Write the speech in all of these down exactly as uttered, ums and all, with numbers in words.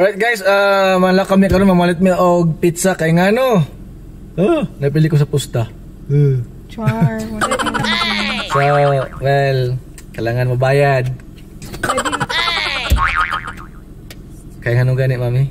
Alright guys, uh, malak kami karon mamalit mi og pizza kay ngano. Oh, napili ko sa pusta. Uh. Char. So, well, kailangan mabayad. Kaya ngano gani, mami?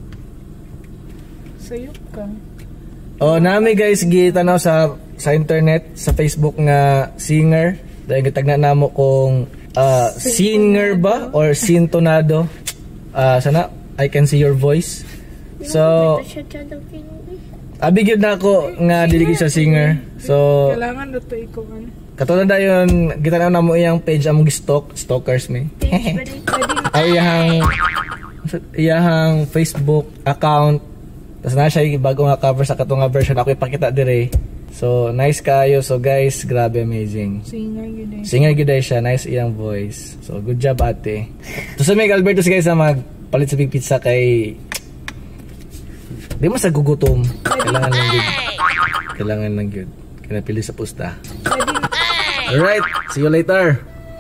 Sayop ka. Oh, nami guys gitanaw sa sa internet, sa Facebook nga singer. Dahil gitagna namo kung uh, singer ba or sintonado. Uh, sana I can see your voice. So, abi gyud na ako nga dili gyud siya singer. So, kailangan dato ikaw ano. Katulad dayon gitanaw namo iyang page among stalk stalkers me. Ay iyang iyang Facebook account. Tapos na siya bago nga cover sa katong nga version ako ipakita dire. So, nice kayo. So, guys, grabe amazing. Singer gyud. Singer gyud siya, nice iyang voice. So, good job ate. To sa Meg Albertos guys na magpalit sa big pizza kay di mo sa gugutom. Kailangan lang gyud. Kailangan lang gyud. Kinapili sa pusta. Alright, see you later.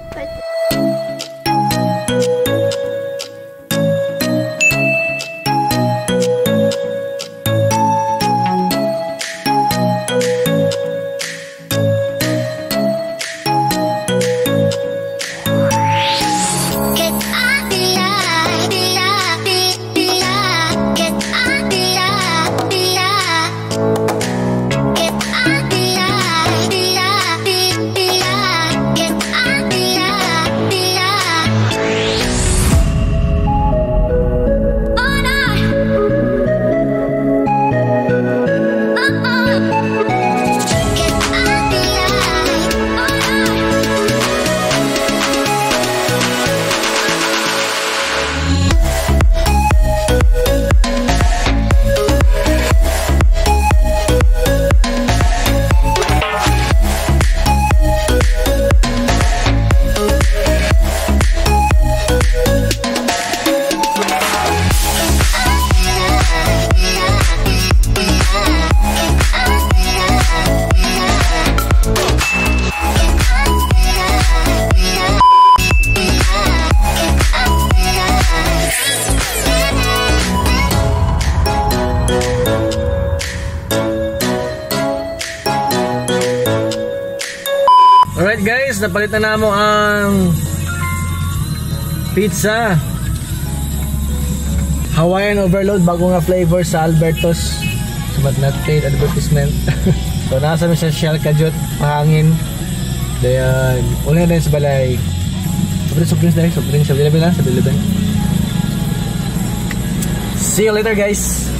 Alright guys, napalitan na mo ang pizza Hawaiian overload, bago nga flavor sa Albertos. Sumat na paid advertisement. So nasa mo siya shell kajut, mahangin. Dayan, una na sa balay. Sobrang sobrang dahil, sobrang sa bilibin lang, sa bilibin. See you later guys.